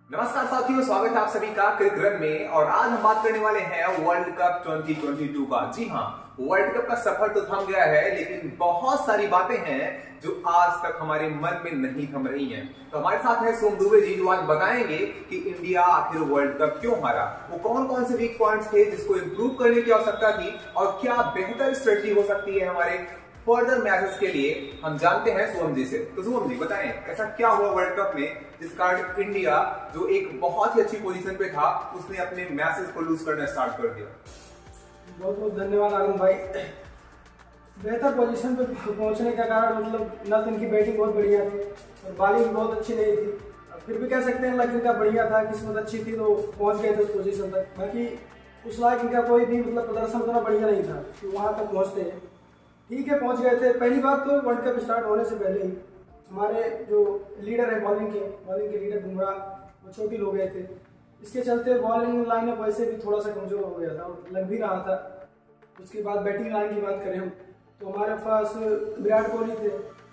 नमस्कार साथियों, स्वागत है आप सभी का क्रिकेट रन में। और आज हम बात करने वाले हैं वर्ल्ड कप 2022 का। जी हाँ, वर्ल्ड कप का सफर तो थम गया है, लेकिन बहुत सारी बातें हैं जो आज तक हमारे मन में नहीं थम रही हैं। तो हमारे साथ है सोम दुबे जी, जो आज बताएंगे कि इंडिया आखिर वर्ल्ड कप क्यों हारा, वो कौन कौन से वीक पॉइंट्स थे जिसको इंप्रूव करने की आवश्यकता थी, और क्या बेहतर स्ट्रेटजी हो सकती है हमारे फर्दर मैचेस के लिए। हम जानते हैं सोम जी से। तो सोम जी बताएं, ऐसा क्या हुआ वर्ल्ड कप में जिस कारण इंडिया जो एक बहुत ही अच्छी पोजीशन पे था, उसने अपने मैचेस को लूज करना स्टार्ट कर दिया। बहुत बहुत धन्यवाद आनंद भाई। बेहतर पोजीशन पे पहुंचने का कारण मतलब न तो इनकी बैटिंग बहुत बढ़िया थी और बॉलिंग बहुत अच्छी नहीं थी। फिर भी कह सकते हैं लक इनका बढ़िया था, किस्मत अच्छी थी तो पहुंच गए थे उस पोजीशन तक। बाकी उस लायक इनका कोई भी मतलब प्रदर्शन उतना बढ़िया नहीं था कि वहां तक पहुंचते हैं। ठीक है, पहुंच गए थे। पहली बात तो वर्ल्ड कप स्टार्ट होने से पहले ही हमारे जो लीडर है बॉलिंग के लीडर बुमराह, वो चोटिल हो गए थे। इसके चलते बॉलिंग लाइनअप वैसे भी थोड़ा सा कमजोर हो गया था और लग भी रहा था। उसके बाद बैटिंग लाइन की बात करें हम तो हमारे पास विराट कोहली थे।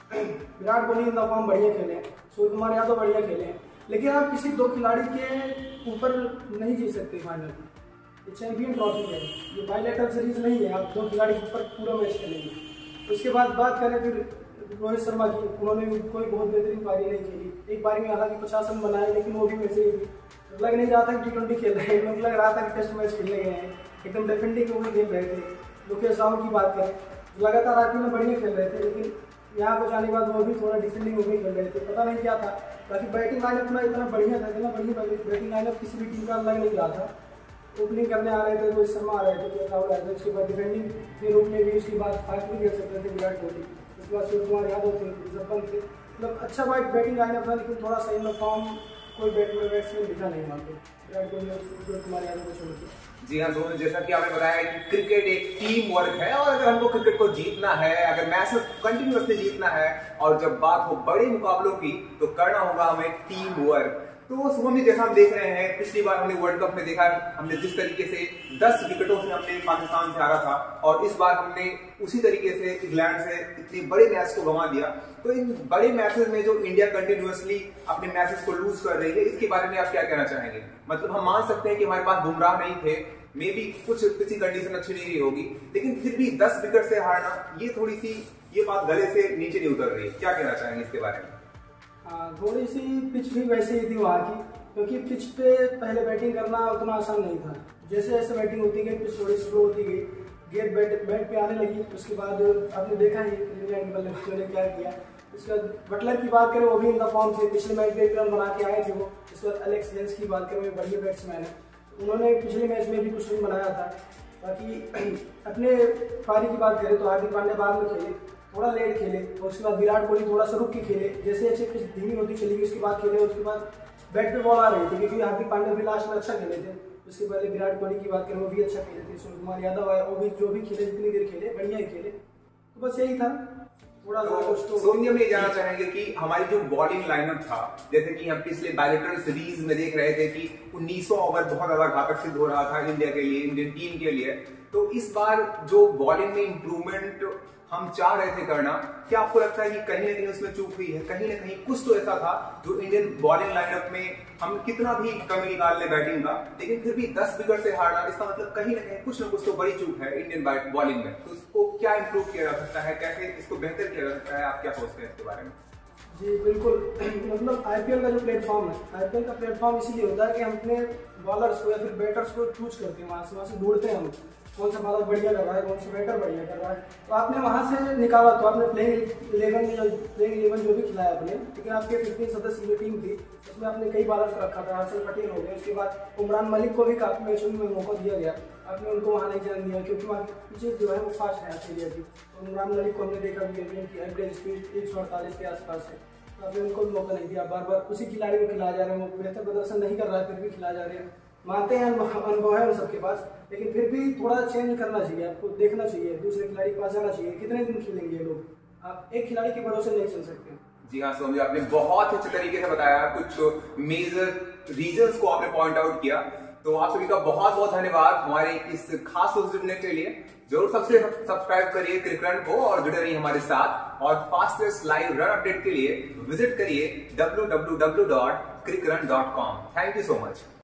विराट कोहली इन फॉर्म बढ़िया खेले हैं, सूर्य कुमार यादव बढ़िया खेले हैं, लेकिन आप किसी दो खिलाड़ी के ऊपर नहीं जीत सकते फाइनल में। ये चैंपियन ट्रॉफी है, ये बायलैटरल सीरीज नहीं है आप दो खिलाड़ी के ऊपर पूरा मैच खेलेंगे। उसके बाद बात करें फिर रोहित शर्मा की, उन्होंने भी कोई बहुत बेहतरीन पारी नहीं खेली। एक पारी में हालांकि 50 रन बनाए, लेकिन वो भी वैसे ही लग नहीं रहा था कि T20 खेल रहे हैं, लग रहा था कि टेस्ट मैच खेलने गए हैं। एकदम डिफेंडिंग में खेल रहे थे। लोकेश राहुल की बात करें, लगातार आईपीएल में बढ़िया खेल रहे थे, लेकिन यहाँ पर जाने के बाद वो भी थोड़ा डिफेंडिंग में खेल रहे थे, पता नहीं क्या था। बाकी बैटिंग लाइनअप में इतना बढ़िया था, इतना बढ़िया बैटिंग लाइनअप किसी भी टीम का लग नहीं रहा था। ओपनिंग करने आ रहे थे रोहित शर्मा आ रहे थे, के राहुल आ रहे थे, उसके बाद डिफेंडिंग के रूप में भी उसके बाद फास्ट भी कर सकते थे विराट कोहली, उसके बाद सूर्य कुमार यादव थे, जब्बन थे। मतलब अच्छा बैटिंग लाइनअप था, लेकिन थोड़ा सही में फॉर्म कोई बैट्समैन दिखा नहीं वहाँ पे विराट कोहली और सूर्य कुमार यादव को छोड़ के। जी हाँ दोनों, जैसा कि आपने बताया कि क्रिकेट एक टीम वर्क है, और अगर हमको क्रिकेट को जीतना है, अगर मैचेस कंटिन्यूअसली जीतना है, और जब बात हो बड़े मुकाबलों की, तो करना होगा हमें टीम वर्क। तो शुभम जी, जैसा हम देख रहे हैं, पिछली बार हमने वर्ल्ड कप में देखा, हमने जिस तरीके से 10 विकेटों से हमने पाकिस्तान से हारा था, और इस बार हमने उसी तरीके से इंग्लैंड से इतने बड़े मैच को गंवा दिया। तो इन बड़े मैचेस में जो इंडिया कंटिन्यूअसली अपने मैचेस को लूज कर रही है, इसके बारे में आप क्या कहना चाहेंगे? मतलब हम मान सकते हैं कि हमारे पास बुमराह नहीं थे, मे बी कुछ किसी कंडीशन अच्छी नहीं रही होगी, लेकिन फिर भी 10 विकेट से हारना, ये थोड़ी सी ये बात गले से नीचे नहीं उतर रही है। क्या कहना चाहेंगे इसके बारे में? थोड़ी सी पिच भी वैसे ही थी वहाँ की, क्योंकि पिच पे पहले बैटिंग करना उतना आसान नहीं था। जैसे जैसे बैटिंग होती गई पिच थोड़ी स्लो होती गई, गेंद बैट पे आने लगी। उसके बाद आपने देखा ही इंग्लैंड के बल्लेबाजों ने क्या किया। उसके बाद बटलर की बात करें, वो भी इनका फॉर्म थे, पिछले मैच में 1 रन बना के आए थे वो। उसके बाद एलेक्स हेल्स की बात करें, बढ़िया बैट्समैन है, उन्होंने पिछले मैच में भी कुछ रन बनाया था। बाकी अपने पारी की बात करें तो हार्दिक पांड्या बाद में खेले, थोड़ा लेट खेले, और उसके बाद विराट कोहली थोड़ा सा रुक के खेले। जैसे जैसे पिच धीमी होती चली गई, उसके बाद खेले। उसके बाद बैट पे बॉल आ रही थी, क्योंकि हार्दिक पांड्या भी लास्ट में अच्छा खेले थे। उसके पहले विराट कोहली की बात करें, वो भी अच्छा खेले थे। सूर्य कुमार यादव आए, वो भी जो भी खेले, जितनी देर खेले बढ़िया ही खेले। तो बस यही था थोड़ा तो सोनिया में जानना चाहेंगे कि हमारी जो बॉलिंग लाइनअप था, जैसे कि हम पिछले बायलैटरल सीरीज में देख रहे थे कि 1900 ओवर बहुत ज्यादा घातक सिद्ध हो रहा था इंडिया के लिए, इंडियन टीम के लिए। तो इस बार जो बॉलिंग में इंप्रूवमेंट हम चाह रहे थे करना, क्या आपको लगता है कि कहीं ना कहीं उसमें चूक हुई है? कहीं ना कहीं कुछ तो ऐसा था जो इंडियन बॉलिंग लाइनअप में हम कितना भी कमी निकाल ले बैटिंग का, लेकिन फिर भी 10 विकेट से हारना, इसका मतलब कहीं ना कहीं कुछ ना कुछ तो बड़ी चूक है इंडियन बॉलिंग में। तो उसको क्या इंप्रूव किया जा सकता है, कैसे इसको बेहतर किया जा सकता है? आप क्या सोचते हैं इसके बारे में? जी बिल्कुल, मतलब आईपीएल का जो प्लेटफॉर्म है, आईपीएल का प्लेटफॉर्म इसीलिए होता है कि हम अपने बॉलर्स को या फिर बैटर्स को चूज करते हैं, वहाँ से ढूंढते हैं हम कौन सा बॉलर बढ़िया कर रहा है, कौन सा बैटर बढ़िया कर रहा है। तो आपने वहाँ से निकाला, तो आपने प्लेइंग 11 जो भी खिलाया आपने, लेकिन आपके 15 सदस्य जो टीम थी उसमें आपने कई बॉलर्स रखा था। हर्षल पटेल हो गए, उसके बाद उमरान मलिक को भी काफी मैचों में मौका दिया गया, आपने उनको वहाँ नहीं जाने दिया, क्योंकि वहाँ पीछे जो है वो फास्ट है ऑस्ट्रेलिया की। तो उमरान मलिक को हमने देखा भी है कि एवरेज स्पीड 148 के आसपास है, तो आपने उनको भी मौका नहीं दिया। बार बार उसी खिलाड़ी को खिलाया जा रहे हैं, वो बेहतर प्रदर्शन नहीं कर रहा है, फिर भी खिलाया जा रहे हैं। मानते हैं अनुभव है उन सबके पास, लेकिन फिर भी थोड़ा चेंज करना चाहिए, आपको देखना चाहिए, दूसरे खिलाड़ी के पास जाना चाहिए। कितने दिन खेलेंगे ये लोग, आप एक खिलाड़ी के भरोसे नहीं चल सकते। जी हाँ सोम जी, आपने बहुत अच्छे तरीके से बताया, कुछ मेजर रीजंस को आपने पॉइंट आउट किया। तो आप सभी का बहुत बहुत धन्यवाद हमारे इस खास शो जुड़ने के लिए। जरूर सबसे सब्सक्राइब करिए क्रिकेट रन को और जुड़े रहिए हमारे साथ। और फास्टेस्ट लाइव रन अपडेट के लिए विजिट करिए www crickrun.com. Thank you so much.